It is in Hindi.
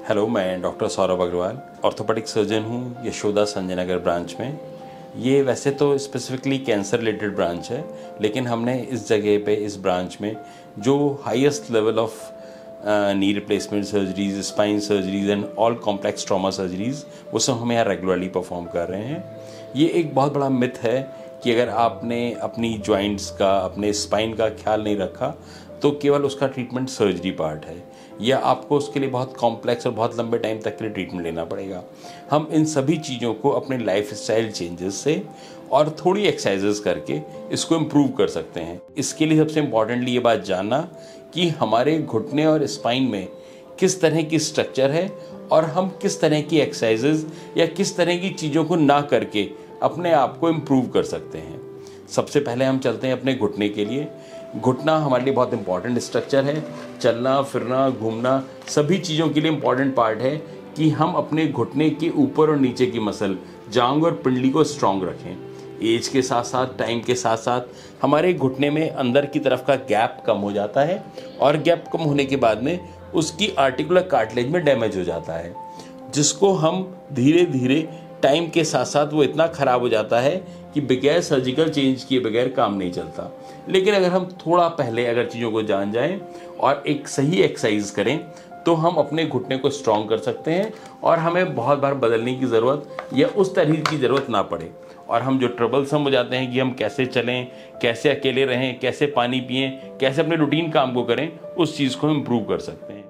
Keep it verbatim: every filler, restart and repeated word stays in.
हेलो, मैं doctor Saurabh Agarwal orthopaedic surgeon हूँ यशोदा संजय नगर ब्रांच में। ये वैसे तो स्पेसिफिकली कैंसर रिलेटेड ब्रांच है, लेकिन हमने इस जगह पे इस ब्रांच में जो highest level of knee replacement surgeries, spine surgeries and all complex trauma surgeries वो सब हम यहाँ रेगुलरली परफॉर्म कर रहे हैं। ये एक बहुत बड़ा मिथ है कि अगर आपने अपनी जॉइंट्स का, अपने स्पाइन का ख्याल नहीं रखा तो केवल उसका ट्रीटमेंट सर्जरी पार्ट है, या आपको उसके लिए बहुत कॉम्प्लेक्स और बहुत लंबे टाइम तक के लिए ट्रीटमेंट लेना पड़ेगा। हम इन सभी चीज़ों को अपने लाइफ स्टाइल चेंजेस से और थोड़ी एक्सरसाइजेस करके इसको इम्प्रूव कर सकते हैं। इसके लिए सबसे इम्पॉर्टेंटली ये बात जानना कि हमारे घुटने और स्पाइन में किस तरह की स्ट्रक्चर है और हम किस तरह की एक्सरसाइजेस या किस तरह की चीज़ों को ना करके अपने आप को इम्प्रूव कर सकते हैं। सबसे पहले हम चलते हैं अपने घुटने के लिए। घुटना हमारे लिए बहुत इंपॉर्टेंट स्ट्रक्चर है। चलना फिरना घूमना सभी चीज़ों के लिए इम्पॉर्टेंट पार्ट है कि हम अपने घुटने के ऊपर और नीचे की मसल, जांग और पिंडली को स्ट्रांग रखें। एज के साथ साथ, टाइम के साथ साथ हमारे घुटने में अंदर की तरफ का गैप कम हो जाता है और गैप कम होने के बाद में उसकी आर्टिकुलर कार्टिलेज में डैमेज हो जाता है, जिसको हम धीरे धीरे टाइम के साथ साथ वो इतना ख़राब हो जाता है कि बगैर सर्जिकल चेंज किए बगैर काम नहीं चलता। लेकिन अगर हम थोड़ा पहले अगर चीज़ों को जान जाएं और एक सही एक्सरसाइज करें तो हम अपने घुटने को स्ट्रॉन्ग कर सकते हैं और हमें बहुत बार बदलने की ज़रूरत या उस तरह की ज़रूरत ना पड़े। और हम जो ट्रबल्सम हो जाते हैं कि हम कैसे चलें, कैसे अकेले रहें, कैसे पानी पिएं, कैसे अपने रूटीन काम को करें, उस चीज़ को हम इम्प्रूव कर सकते हैं।